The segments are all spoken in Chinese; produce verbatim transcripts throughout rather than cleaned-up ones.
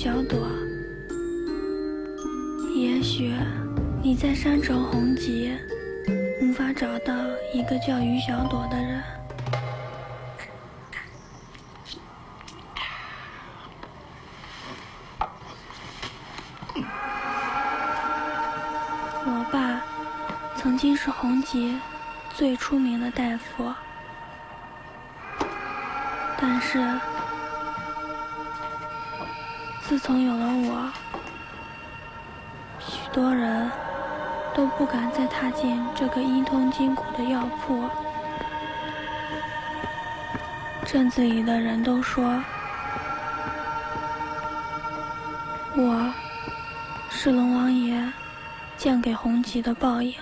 小朵，也许你在山城红极，无法找到一个叫于小朵的人。我爸曾经是红极最出名的大夫，但是自从有了我，许多人都不敢再踏进这个阴通筋骨的药铺。镇子里的人都说，我是龙王爷降给红极的报应。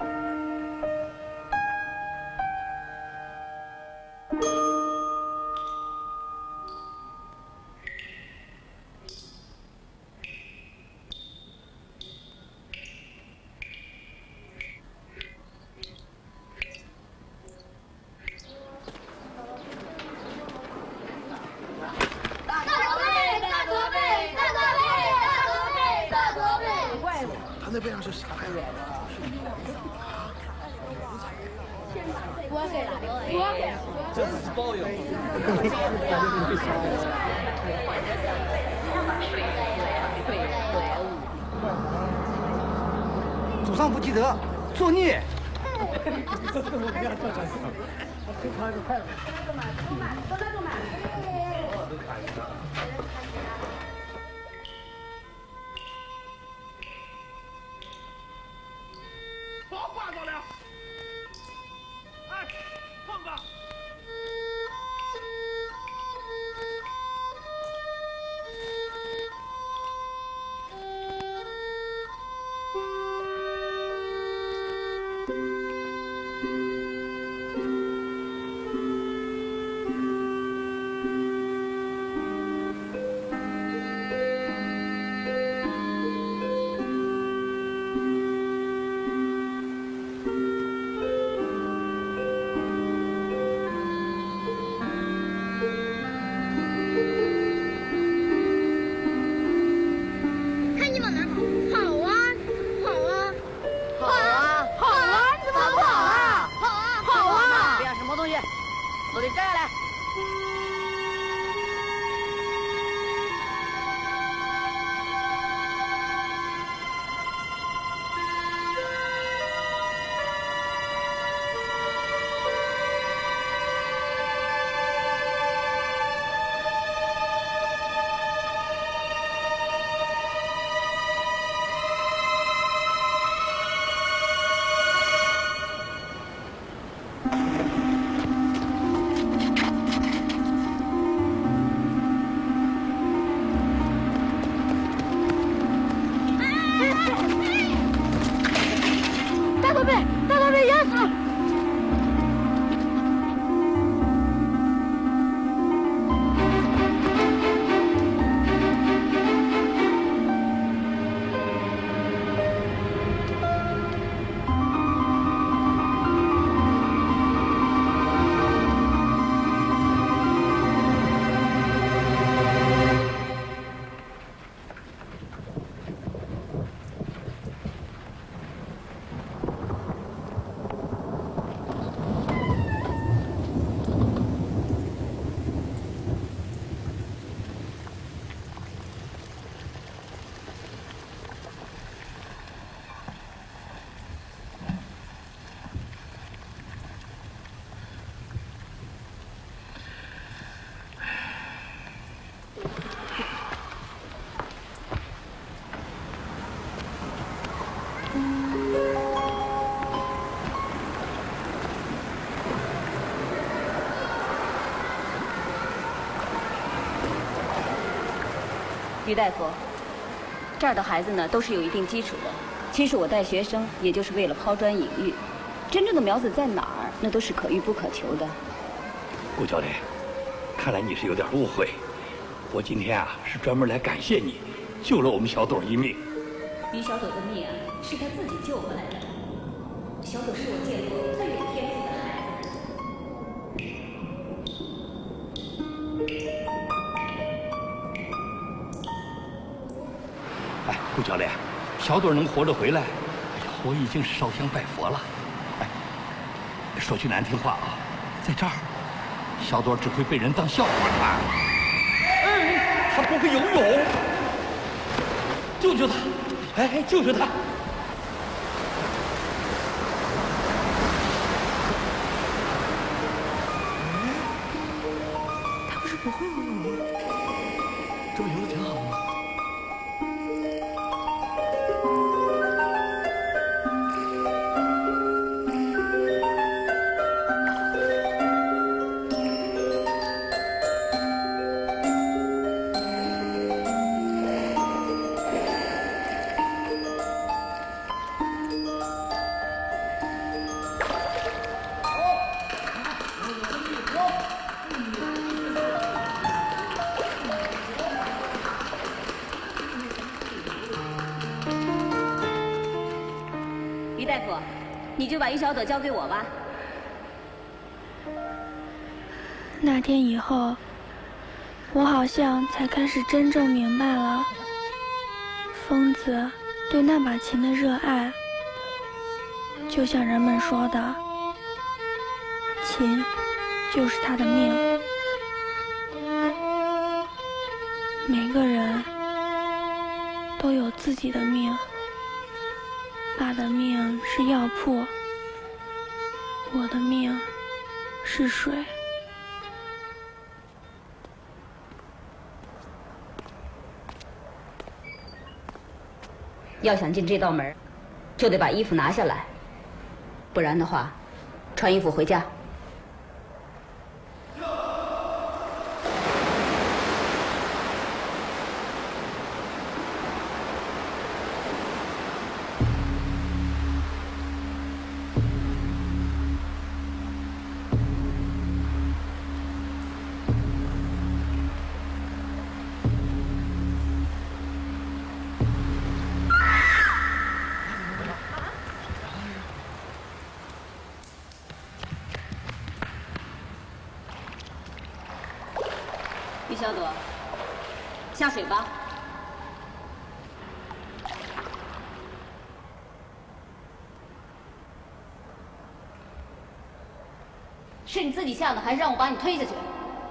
那边上是啥呀？ 我给了，我给了， 真是包邮。 祖上不积德，作孽。 于大夫，这儿的孩子呢都是有一定基础的。其实我带学生也就是为了抛砖引玉，真正的苗子在哪儿，那都是可遇不可求的。 顾教练，看来你是有点误会。我今天啊是专门来感谢你，救了我们小朵一命。 于小朵的命啊，是她自己救回来的。小朵是我见过最有天赋的孩子。 顾教练，小朵能活着回来，哎呀，我已经是烧香拜佛了。哎，说句难听话啊，在这儿，小朵只会被人当笑话看。哎，他不会游泳，救救他！哎，救救他！ 不会游泳吗？这不游的挺好的吗？ 于大夫，你就把于小朵交给我吧。 那天以后，我好像才开始真正明白了疯子对那把琴的热爱。就像人们说的，琴就是他的命。每个人都有自己的命。爸的命是药铺，我的命是水。 要想进这道门，就得把衣服拿下来，不然的话，穿衣服回家。 于小朵，下水吧。是你自己下的，还是让我把你推下去？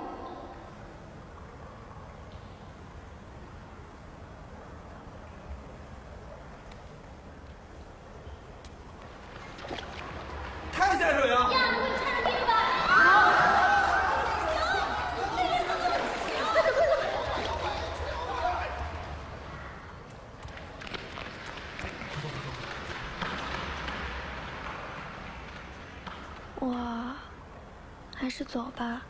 太下水啊！ 我还是走吧，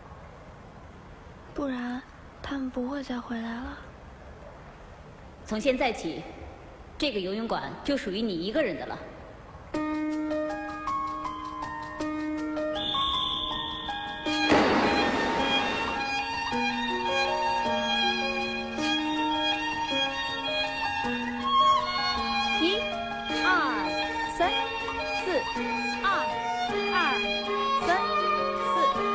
不然他们不会再回来了。 从现在起，这个游泳馆就属于你一个人的了。一、二、三、四、二、二、三、四。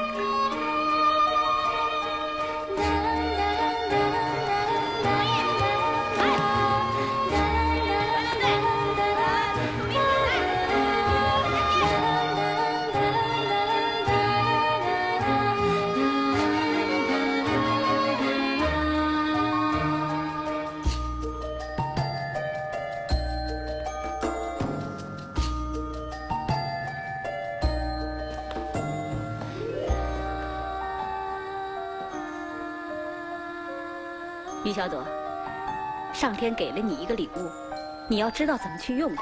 于小朵，上天给了你一个礼物，你要知道怎么去用它。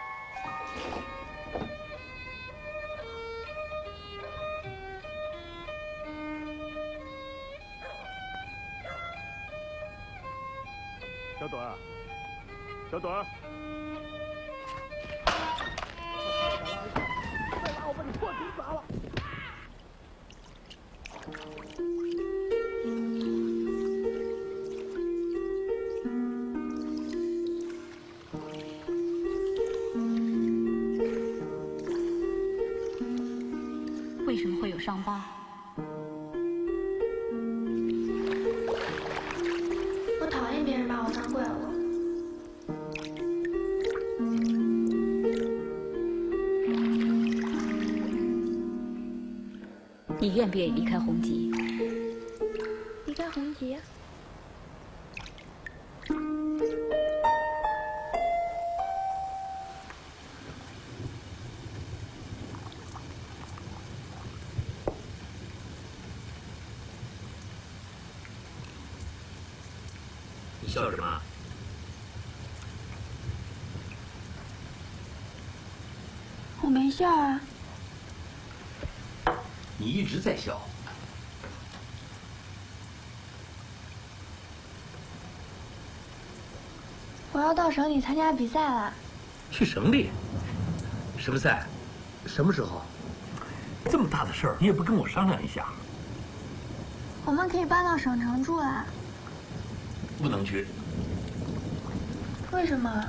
小朵儿，小朵儿，再拉我把你破琴砸了！ 为什么会有伤疤？ 我讨厌别人把我当怪物。 你愿不愿意离开红极？ 离开红极？ 你笑什么？ 我没笑啊。 你一直在笑。 我要到省里参加比赛了。 去省里？什么赛？什么时候？这么大的事儿，你也不跟我商量一下？ 我们可以搬到省城住了。 不能去。 为什么？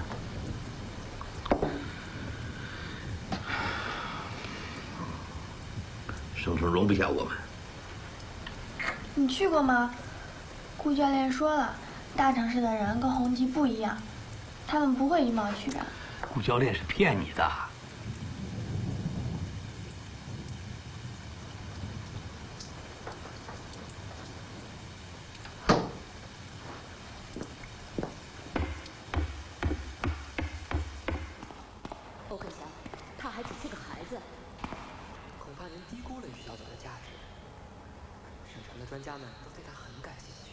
省城容不下我们。 你去过吗？顾教练说了，大城市的人跟红极不一样，他们不会以貌取人。 顾教练是骗你的。 欧克强，他还只是个孩子。 恐怕您低估了于小朵的价值。省城的专家们都对他很感兴趣。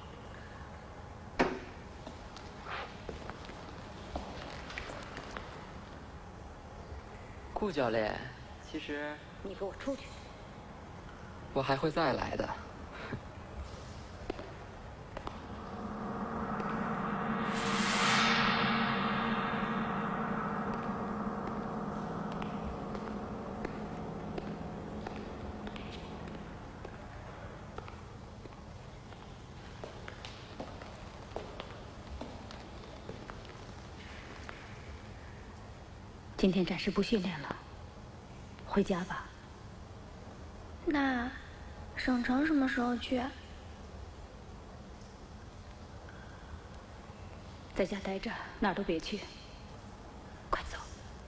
顾教练，其实你给我出去！ 我还会再来的。 今天暂时不训练了，回家吧。 那省城什么时候去？ 在家待着，哪儿都别去。快走！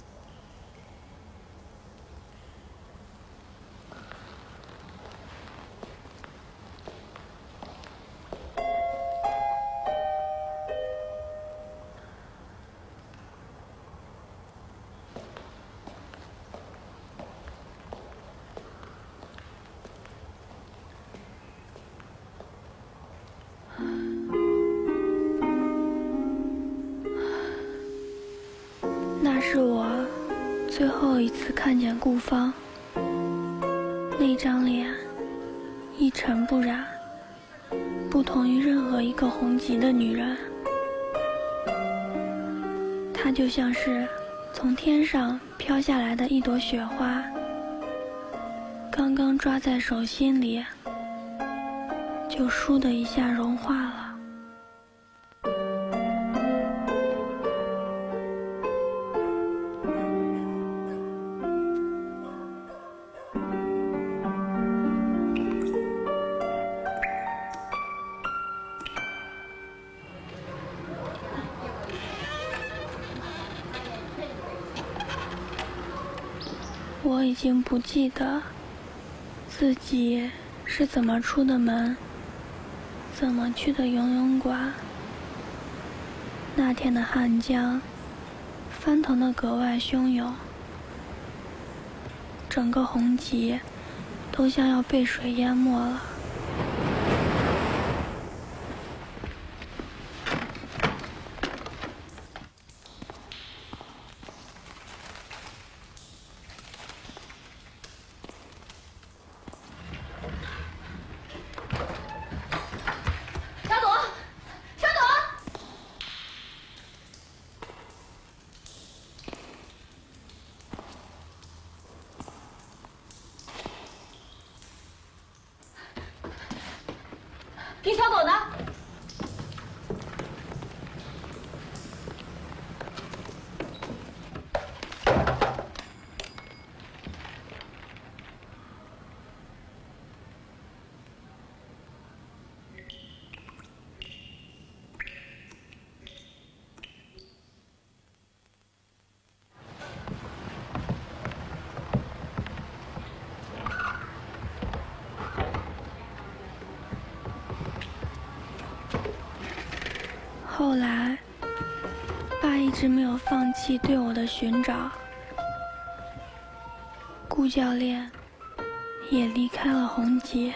那是我最后一次看见顾芳，那张脸一尘不染，不同于任何一个红极的女人。她就像是从天上飘下来的一朵雪花，刚刚抓在手心里，就倏的一下融化了。我已经不记得自己是怎么出的门，怎么去的游泳馆。那天的汉江翻腾得格外汹涌，整个红极都像要被水淹没了。 皮小朵呢？ 直没有放弃对我的寻找。顾教练也离开了红姐。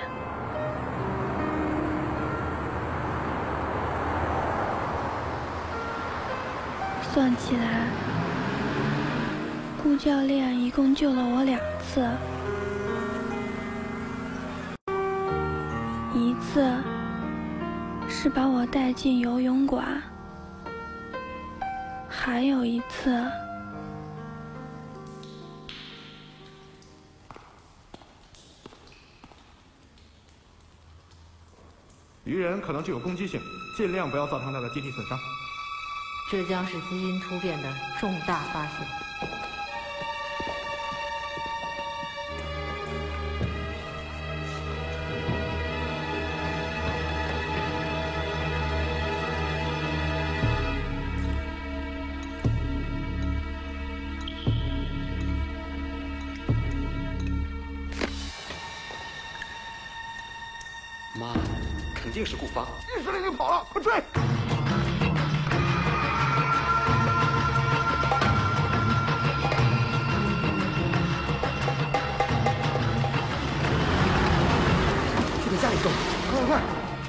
算起来，顾教练一共救了我两次，一次是把我带进游泳馆，还有一次， 鱼人可能具有攻击性，尽量不要造成它的机体损伤。 这将是基因突变的重大发现。 妈，肯定是顾方。 意识令你跑了，快追！ 去给家里送， 快快快！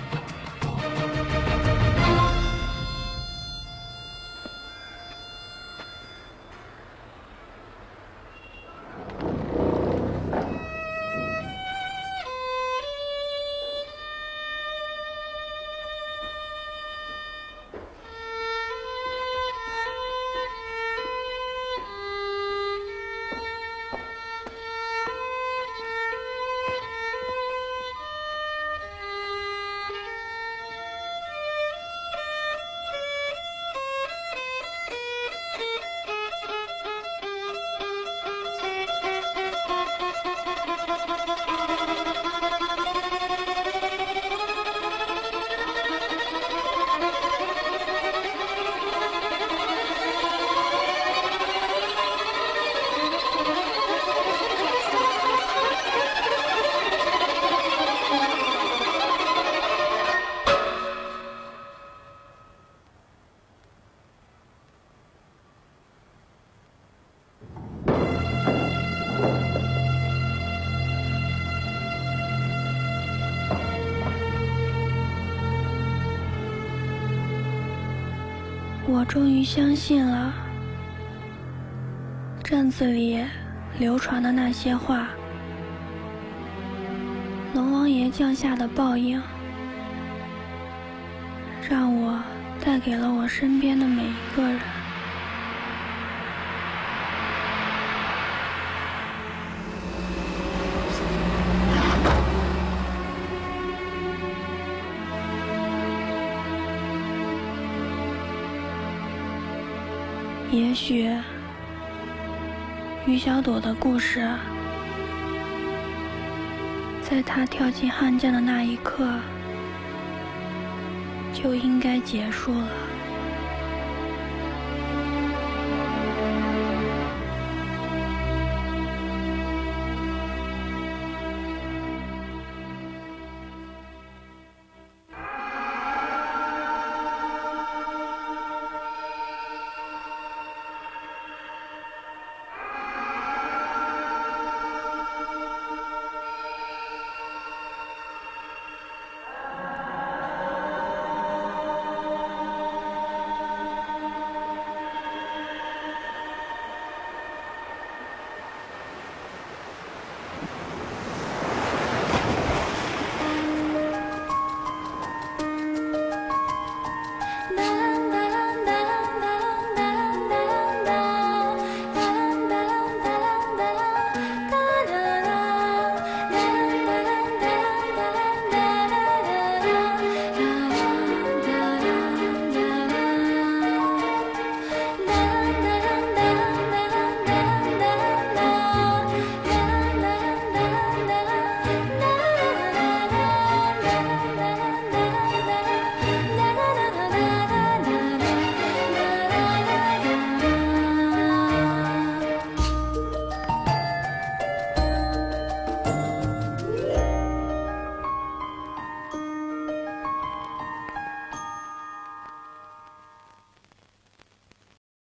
我终于相信了镇子里流传的那些话，龙王爷降下的报应，让我带给了我身边的每一个人。也许于小朵的故事，在她跳进汉江的那一刻就应该结束了。